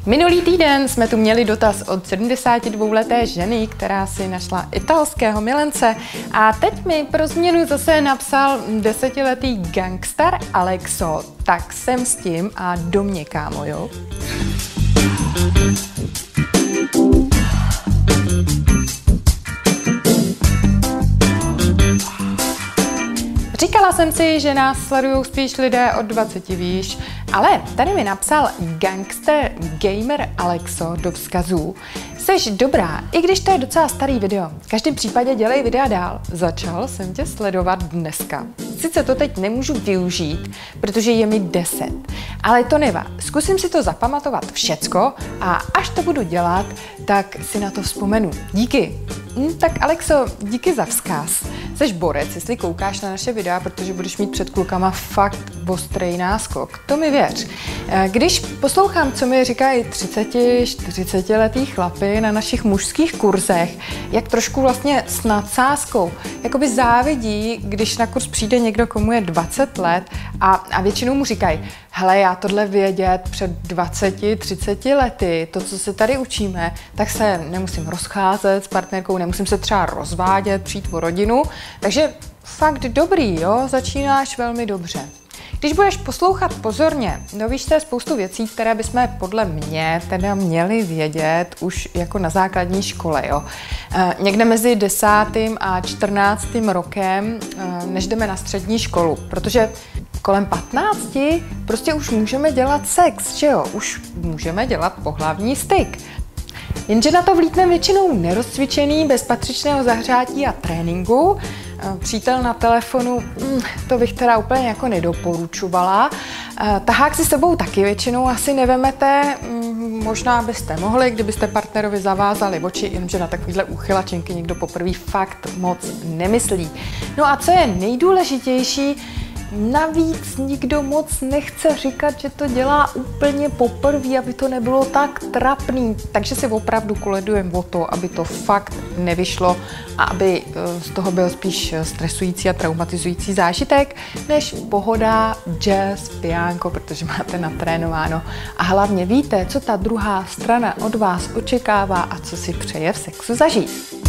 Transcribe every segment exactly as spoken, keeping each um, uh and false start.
Minulý týden jsme tu měli dotaz od sedmdesátidvouleté ženy, která si našla italského milence, a teď mi pro změnu zase napsal desetiletý gangster Alexo. Tak jsem s tím a do mě, kámo, jo? Říkala jsem si, že nás sledují spíš lidé od dvaceti výš, ale tady mi napsal gangster gamer Alexo do vzkazů. Seš dobrá, i když to je docela starý video. V každém případě dělej videa dál. Začal jsem tě sledovat dneska. Sice to teď nemůžu využít, protože je mi deset, ale to nevá. Zkusím si to zapamatovat všecko a až to budu dělat, tak si na to vzpomenu. Díky. Hm, tak Alexo, díky za vzkaz. Seš borec, jestli koukáš na naše videa, protože budeš mít před klukama fakt ostrej náskok. To mi věř. Když poslouchám, co mi říkají třiceti, čtyřicetiletý chlapy na našich mužských kurzech, jak trošku vlastně s nadsázkou, jakoby závidí, když na kurz přijde někdo, komu je dvacet let a, a většinou mu říkají, hele, já tohle vědět před dvaceti, třiceti lety, to, co se tady učíme, tak se nemusím rozcházet s partnerkou, nemusím se třeba rozvádět, přijít o rodinu, takže fakt dobrý, jo, začínáš velmi dobře. Když budeš poslouchat pozorně, dovíš se spoustu věcí, které bychom podle mě teda měli vědět už jako na základní škole, jo. E, někde mezi desátým a čtrnáctým rokem, e, než jdeme na střední školu, protože kolem patnácti prostě už můžeme dělat sex, že jo, už můžeme dělat pohlavní styk. Jenže na to vlítneme většinou nerozcvičený, bez patřičného zahřátí a tréninku. Přítel na telefonu, to bych teda úplně jako nedoporučovala. Tahák si sebou taky většinou asi nevemete, možná byste mohli, kdybyste partnerovi zavázali oči, jenomže na takovýhle úchylačenky někdo poprvé fakt moc nemyslí. No a co je nejdůležitější, navíc nikdo moc nechce říkat, že to dělá úplně poprvé, aby to nebylo tak trapný. Takže si opravdu koledujeme o to, aby to fakt nevyšlo a aby z toho byl spíš stresující a traumatizující zážitek, než pohoda, jazz, piánko, protože máte natrénováno. A hlavně víte, co ta druhá strana od vás očekává a co si přeje v sexu zažít.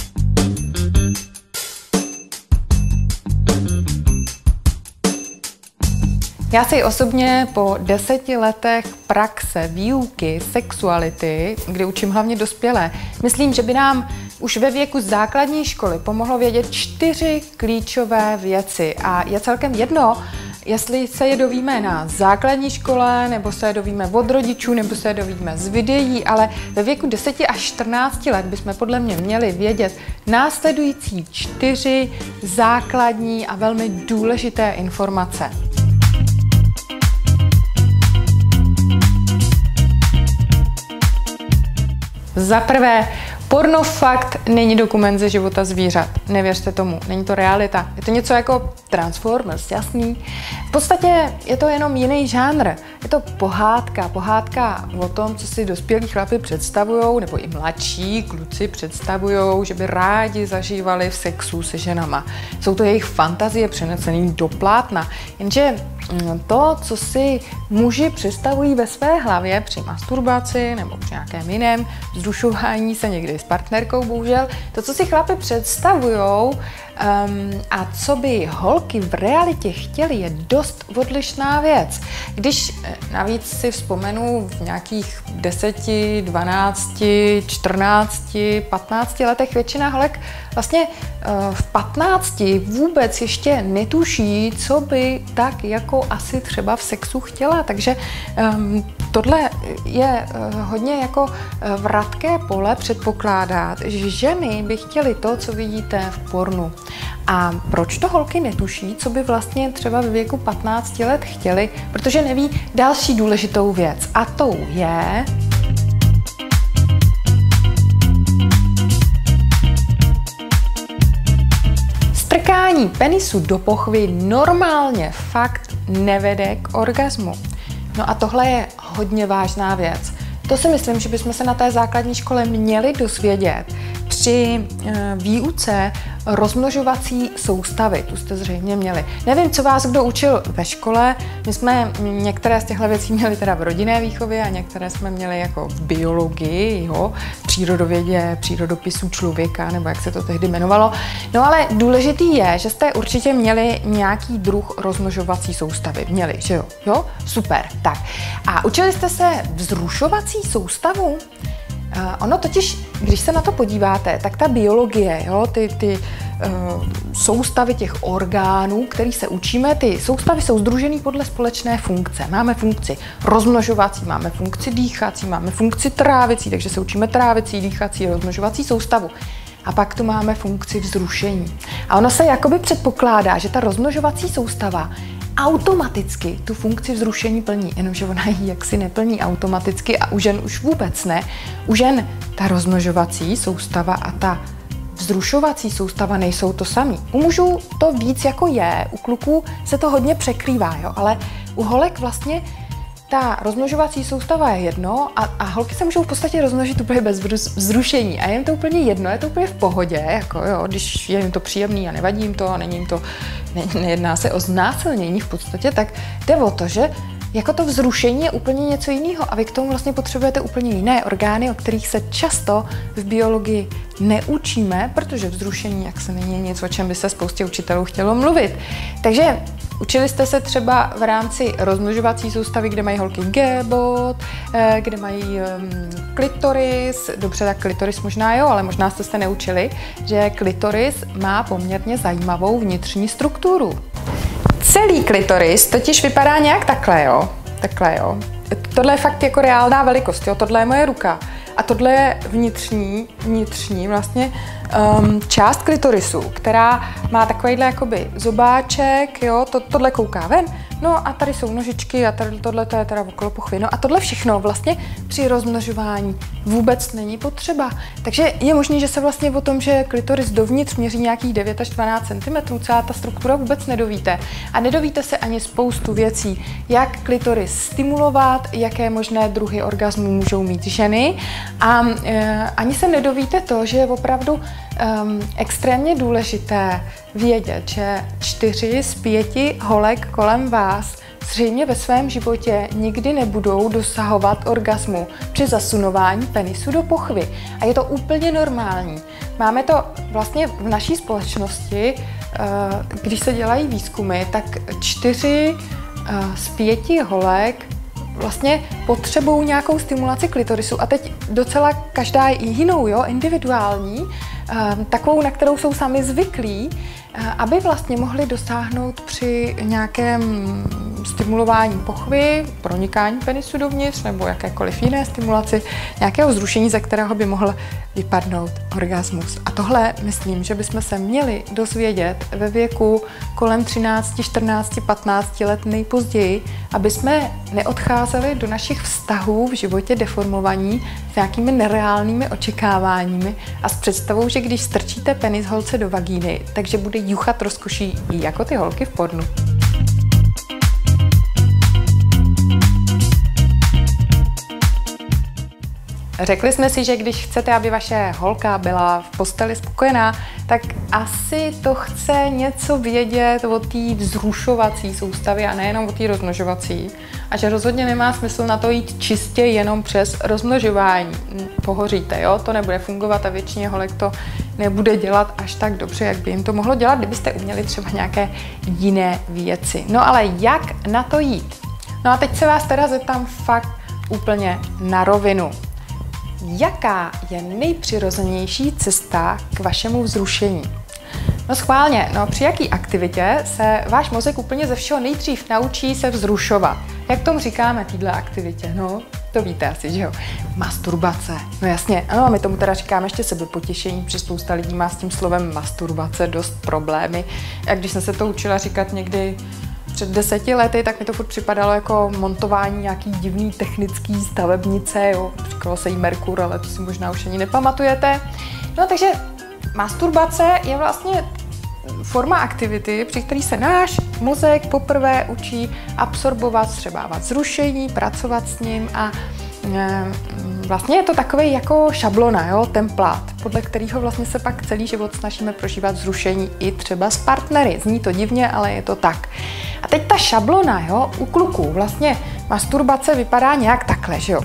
Já si osobně po deseti letech praxe, výuky, sexuality, kdy učím hlavně dospělé, myslím, že by nám už ve věku základní školy pomohlo vědět čtyři klíčové věci. A je celkem jedno, jestli se je dovíme na základní škole, nebo se je dovíme od rodičů, nebo se je dovíme z videí, ale ve věku deseti až čtrnácti let bychom podle mě měli vědět následující čtyři základní a velmi důležité informace. Za prvé, porno fakt není dokument ze života zvířat. Nevěřte tomu, není to realita. Je to něco jako Transformers, jasný? V podstatě je to jenom jiný žánr. Je to pohádka. Pohádka o tom, co si dospělí chlapi představujou, nebo i mladší kluci představujou, že by rádi zažívali v sexu se ženama. Jsou to jejich fantazie přenesený do plátna. Jenže to, co si muži představují ve své hlavě při masturbaci nebo při nějakém jiném vzrušování se někdy s partnerkou, bohužel, to, co si chlapi představujou um, a co by holky v realitě chtěly, je dost odlišná věc. Když navíc si vzpomenu v nějakých deseti, dvanácti, čtrnácti, patnácti letech většina holek vlastně uh, v patnácti vůbec ještě netuší, co by tak jako asi třeba v sexu chtěla, takže um, tohle je uh, hodně jako uh, vratké pole předpokládat, že ženy by chtěly to, co vidíte v pornu. A proč to holky netuší, co by vlastně třeba ve věku patnácti let chtěly? Protože neví další důležitou věc, a tou je... Strkání penisu do pochvy normálně fakt nevede k orgazmu. No a tohle je hodně vážná věc. To si myslím, že bychom se na té základní škole měli dozvědět. při výuce rozmnožovací soustavy. Tu jste zřejmě měli. Nevím, co vás kdo učil ve škole. My jsme některé z těchto věcí měli teda v rodinné výchově a některé jsme měli jako v biologii, jo, přírodovědě, přírodopisu člověka, nebo jak se to tehdy jmenovalo. No ale důležitý je, že jste určitě měli nějaký druh rozmnožovací soustavy. Měli, že jo? Jo? Super. Tak. A učili jste se vzrušovací soustavu? Uh, ono totiž, když se na to podíváte, tak ta biologie, jo, ty, ty uh, soustavy těch orgánů, který se učíme, ty soustavy jsou sdružené podle společné funkce. Máme funkci rozmnožovací, máme funkci dýchací, máme funkci trávicí, takže se učíme trávicí, dýchací, rozmnožovací soustavu. A pak tu máme funkci vzrušení. A ono se jakoby předpokládá, že ta rozmnožovací soustava automaticky tu funkci vzrušení plní, jenomže ona ji jaksi neplní automaticky a u žen už vůbec ne. U žen ta rozmnožovací soustava a ta vzrušovací soustava nejsou to samý. U mužů to víc jako je, u kluků se to hodně překrývá, jo? Ale u holek vlastně ta rozmnožovací soustava je jedno a, a holky se můžou v podstatě rozmnožit úplně bez vzrušení a je jim to úplně jedno, je to úplně v pohodě, jako jo, když je jim to příjemný a nevadí jim to a není jim to, ne, nejedná se o znásilnění v podstatě, tak jde o to, že jako to vzrušení je úplně něco jiného a vy k tomu vlastně potřebujete úplně jiné orgány, o kterých se často v biologii neučíme, protože vzrušení jak se není nic, o čem by se spoustě učitelů chtělo mluvit. Takže učili jste se třeba v rámci rozmnožovací soustavy, kde mají holky G-bod, kde mají klitoris, dobře, tak klitoris možná jo, ale možná jste se neučili, že klitoris má poměrně zajímavou vnitřní strukturu. Celý klitoris totiž vypadá nějak takhle, jo. Takhle, jo. Tohle je fakt jako reálná velikost, jo. Tohle je moje ruka. A tohle je vnitřní, vnitřní vlastně um, část klitorisu, která má takovýhle jakoby zobáček, jo. To, tohle kouká ven. No a tady jsou nožičky a tady, tohle to je teda okolo pochvy. No a tohle všechno vlastně při rozmnožování vůbec není potřeba. Takže je možné, že se vlastně o tom, že klitoris dovnitř měří nějakých devět až dvanáct centimetrů, celá ta struktura vůbec nedovíte. A nedovíte se ani spoustu věcí, jak klitoris stimulovat, jaké možné druhy orgazmů můžou mít ženy. A e, ani se nedovíte to, že je opravdu um, extrémně důležité vědět, že čtyři z pěti holek kolem vás zřejmě ve svém životě nikdy nebudou dosahovat orgazmu při zasunování penisu do pochvy. A je to úplně normální. Máme to vlastně v naší společnosti, když se dělají výzkumy, tak čtyři z pěti holek vlastně potřebují nějakou stimulaci klitorisu a teď docela každá jinou, jo, individuální, takovou, na kterou jsou sami zvyklí, aby vlastně mohli dosáhnout při nějakém stimulování pochvy, pronikání penisu dovnitř nebo jakékoliv jiné stimulaci, nějakého zrušení, ze kterého by mohl vypadnout orgasmus. A tohle myslím, že bychom se měli dozvědět ve věku kolem třináct, čtrnáct, patnáct let nejpozději, aby jsme neodcházeli do našich vztahů v životě deformovaní s nějakými nereálnými očekáváními a s představou, že když strčíte penis holce do vagíny, takže bude juchat rozkoší jako ty holky v pornu. Řekli jsme si, že když chcete, aby vaše holka byla v posteli spokojená, tak asi to chce něco vědět o té vzrušovací soustavě a nejenom o té rozmnožovací. A že rozhodně nemá smysl na to jít čistě jenom přes rozmnožování. Pohoříte, jo? To nebude fungovat a většině holek to nebude dělat až tak dobře, jak by jim to mohlo dělat, kdybyste uměli třeba nějaké jiné věci. No ale jak na to jít? No a teď se vás teda zeptám fakt úplně na rovinu. Jaká je nejpřirozenější cesta k vašemu vzrušení? No schválně, no při jaký aktivitě se váš mozek úplně ze všeho nejdřív naučí se vzrušovat? Jak tomu říkáme téhle aktivitě? No, to víte asi, že jo? Masturbace. No jasně, ano, my tomu teda říkáme ještě sebepotěšení, protože spousta lidí má s tím slovem masturbace dost problémy. A když jsem se to učila říkat někdy před deseti lety, tak mi to furt připadalo jako montování nějaký divný technický stavebnice, jo. Říkalo se jí Merkur, ale to si možná už ani nepamatujete. No takže masturbace je vlastně forma aktivity, při které se náš mozek poprvé učí absorbovat, vstřebávat vzrušení, pracovat s ním a e, Vlastně je to takový jako šablona, jo, templát, podle kterého vlastně se pak celý život snažíme prožívat vzrušení i třeba s partnery. Zní to divně, ale je to tak. A teď ta šablona, jo, u kluků, vlastně masturbace vypadá nějak takhle, že jo.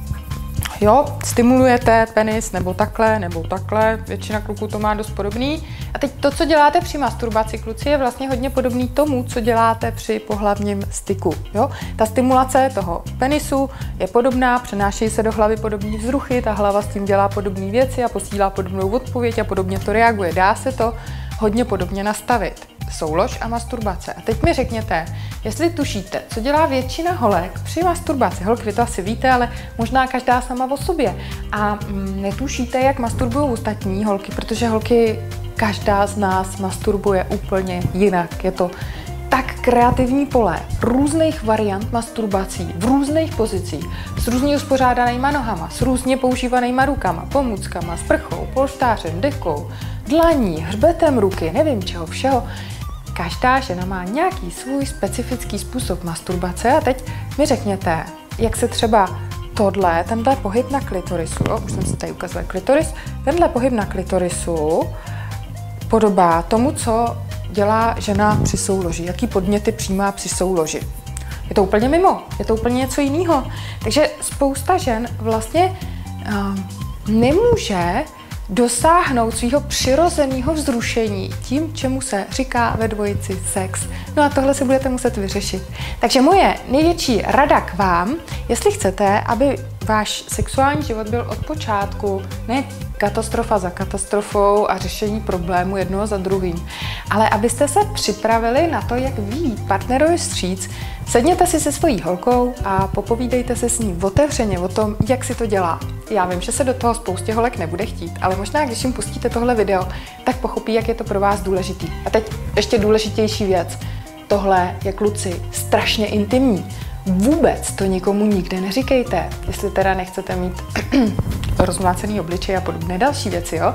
Jo, stimulujete penis nebo takhle, nebo takhle, většina kluků to má dost podobný. A teď to, co děláte při masturbaci, kluci, je vlastně hodně podobný tomu, co děláte při pohlavním styku. Jo? Ta stimulace toho penisu je podobná, přenášejí se do hlavy podobné vzruchy, ta hlava s tím dělá podobné věci a posílá podobnou odpověď a podobně to reaguje. Dá se to hodně podobně nastavit. Soulož a masturbace. A teď mi řekněte, jestli tušíte, co dělá většina holek při masturbaci. Holky, vy to asi víte, ale možná každá sama o sobě. A mm, netušíte, jak masturbují ostatní holky, protože holky, každá z nás masturbuje úplně jinak. Je to tak kreativní pole různých variant masturbací v různých pozicích, s různě uspořádanýma nohama, s různě používanýma rukama, pomůckama, sprchou, polštářem, dekou, dlaní, hřbetem ruky, nevím čeho všeho. Každá žena má nějaký svůj specifický způsob masturbace a teď mi řekněte, jak se třeba tohle, tenhle pohyb na klitorisu, jo, už jsem si tady ukazovala klitoris, tenhle pohyb na klitorisu podobá tomu, co dělá žena při souloži, jaký podněty přijímá při souloži. Je to úplně mimo, je to úplně něco jiného. Takže spousta žen vlastně uh, nemůže dosáhnout svého přirozeného vzrušení tím, čemu se říká ve dvojici sex. No a tohle si budete muset vyřešit. Takže moje největší rada k vám, jestli chcete, aby váš sexuální život byl od počátku ne katastrofa za katastrofou a řešení problému jednoho za druhým, ale abyste se připravili na to, jak vyjít partnerovi vstříc, sedněte si se svojí holkou a popovídejte se s ní otevřeně o tom, jak si to dělá. Já vím, že se do toho spoustě holek nebude chtít, ale možná, když jim pustíte tohle video, tak pochopí, jak je to pro vás důležitý. A teď ještě důležitější věc. Tohle je, kluci, strašně intimní. Vůbec to nikomu nikde neříkejte, jestli teda nechcete mít rozmlácený obličej a podobné další věci, jo.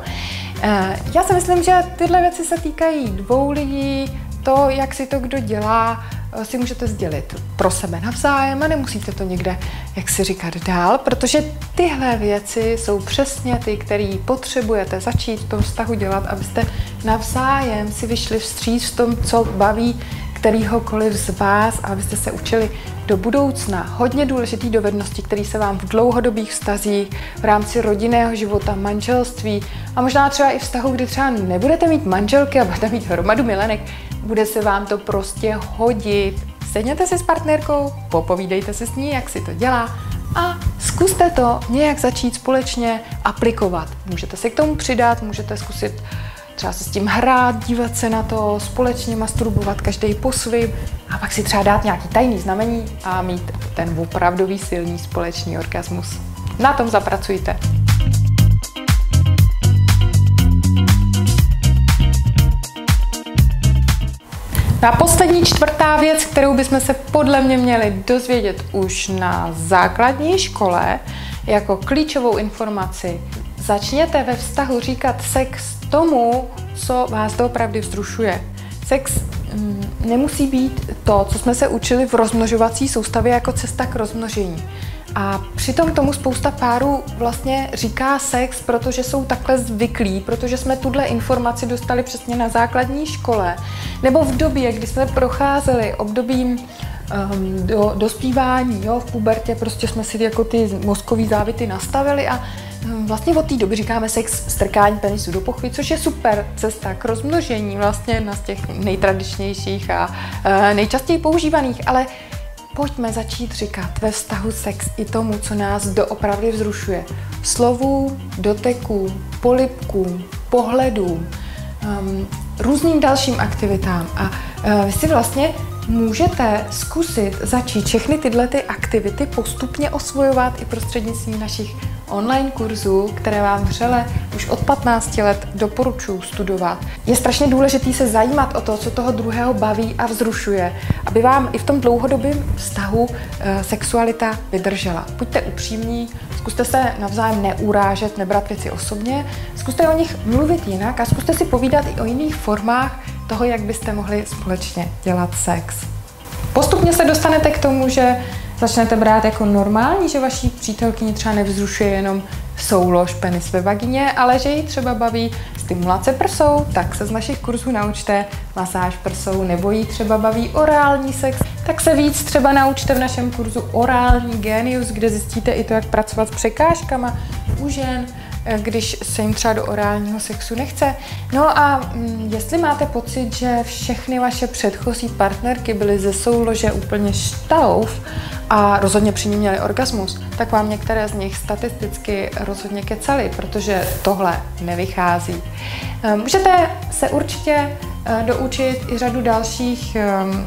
Já si myslím, že tyhle věci se týkají dvou lidí, to, jak si to kdo dělá, si můžete sdělit pro sebe navzájem a nemusíte to někde, jak si říkat, dál, protože tyhle věci jsou přesně ty, které potřebujete začít v tom vztahu dělat, abyste navzájem si vyšli vstříc v tom, co baví kterýhokoliv z vás, a abyste se učili do budoucna hodně důležité dovednosti, které se vám v dlouhodobých vztazích, v rámci rodinného života, manželství a možná třeba i vztahu, kdy třeba nebudete mít manželky a budete mít hromadu milenek, bude se vám to prostě hodit. Sedněte si s partnerkou, popovídejte se s ní, jak si to dělá a zkuste to nějak začít společně aplikovat. Můžete se k tomu přidat, můžete zkusit třeba se s tím hrát, dívat se na to, společně masturbovat každý po svým a pak si třeba dát nějaký tajný znamení a mít ten opravdový silný společný orgasmus. Na tom zapracujte. A poslední čtvrtá věc, kterou bychom se podle mě měli dozvědět už na základní škole, jako klíčovou informaci. Začněte ve vztahu říkat sex tomu, co vás doopravdy vzrušuje. Sex mm, nemusí být to, co jsme se učili v rozmnožovací soustavě jako cesta k rozmnožení. A přitom tomu spousta párů vlastně říká sex, protože jsou takhle zvyklí, protože jsme tuhle informaci dostali přesně na základní škole, nebo v době, kdy jsme procházeli obdobím um, do, dospívání, jo, v pubertě, prostě jsme si jako ty mozkový závity nastavili a um, vlastně od té doby říkáme sex, strkání penisu do pochvy, což je super cesta k rozmnožení, vlastně jedna z těch nejtradičnějších a uh, nejčastěji používaných, ale pojďme začít říkat ve vztahu sex i tomu, co nás doopravdy vzrušuje. Slovům, dotekům, polibkům, pohledům, um, různým dalším aktivitám. A uh, vy si vlastně můžete zkusit začít všechny tyhle ty aktivity postupně osvojovat i prostřednictvím našich online kurzů, které vám vřele už od patnácti let doporučuji studovat. Je strašně důležité se zajímat o to, co toho druhého baví a vzrušuje, aby vám i v tom dlouhodobém vztahu e, sexualita vydržela. Buďte upřímní, zkuste se navzájem neurážet, nebrat věci osobně, zkuste o nich mluvit jinak a zkuste si povídat i o jiných formách toho, jak byste mohli společně dělat sex. Postupně se dostanete k tomu, že začnete brát jako normální, že vaší přítelkyni třeba nevzrušuje jenom soulož penis ve vagině, ale že ji třeba baví stimulace prsou, tak se z našich kurzů naučte masáž prsou, nebo jí třeba baví orální sex, tak se víc třeba naučte v našem kurzu Orální genius, kde zjistíte i to, jak pracovat s překážkama u žen, když se jim třeba do orálního sexu nechce. No a mm, jestli máte pocit, že všechny vaše předchozí partnerky byly ze soulože úplně štauf a rozhodně při ní měly orgasmus, tak vám některé z nich statisticky rozhodně kecaly, protože tohle nevychází. Můžete se určitě doučit i řadu dalších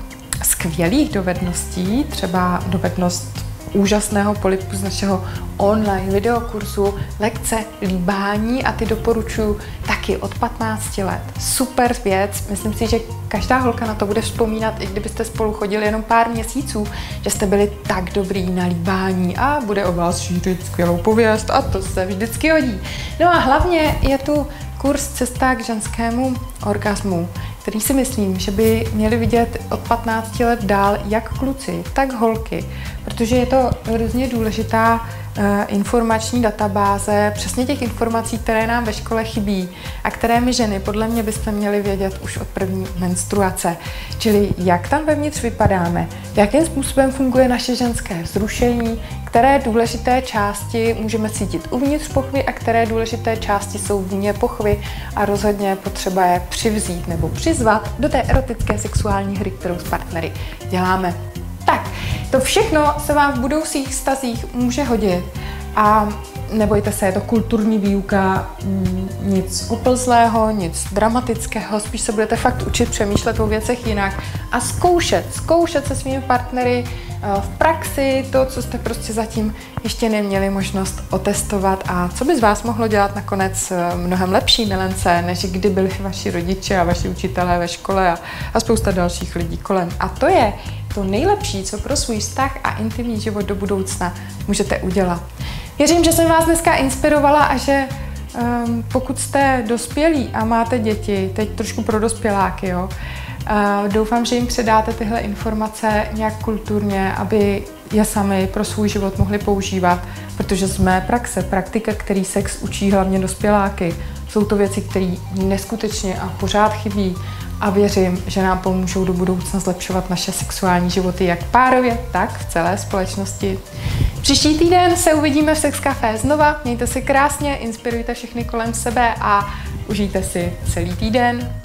skvělých dovedností, třeba dovednost úžasného polypu z našeho online videokurzu Lekce líbání a ty doporučuji taky od patnácti let. Super věc, myslím si, že každá holka na to bude vzpomínat, i kdybyste spolu chodili jenom pár měsíců, že jste byli tak dobrý na líbání a bude o vás šířit skvělou pověst a to se vždycky hodí. No a hlavně je tu kurz Cesta k ženskému orgasmu, který si myslím, že by měli vidět od patnácti let dál jak kluci, tak holky, protože je to hrozně důležitá uh, informační databáze, přesně těch informací, které nám ve škole chybí a které my ženy podle mě byste měli vědět už od první menstruace. Čili jak tam vevnitř vypadáme, jakým způsobem funguje naše ženské vzrušení, které důležité části můžeme cítit uvnitř pochvy a které důležité části jsou vně pochvy a rozhodně potřeba je přivzít nebo přizvat do té erotické sexuální hry, kterou s partnery děláme. Tak, to všechno se vám v budoucích vztazích může hodit a nebojte se, je to kulturní výuka, nic uplzlého, nic dramatického, spíš se budete fakt učit přemýšlet o věcech jinak a zkoušet, zkoušet se svými partnery v praxi to, co jste prostě zatím ještě neměli možnost otestovat a co by z vás mohlo dělat nakonec mnohem lepší milence, než kdy byli vaši rodiče a vaši učitelé ve škole a, a spousta dalších lidí kolem. A to je to nejlepší, co pro svůj vztah a intimní život do budoucna můžete udělat. Věřím, že jsem vás dneska inspirovala a že um, pokud jste dospělí a máte děti, teď trošku pro dospěláky, jo, uh, doufám, že jim předáte tyhle informace nějak kulturně, aby je sami pro svůj život mohli používat, protože z mé praxe, praktika, který sex učí hlavně dospěláky, jsou to věci, které neskutečně a pořád chybí a věřím, že nám pomůžou do budoucna zlepšovat naše sexuální životy jak párově, tak v celé společnosti. Příští týden se uvidíme v Sex Café znova, mějte se krásně, inspirujte všechny kolem sebe a užijte si celý týden.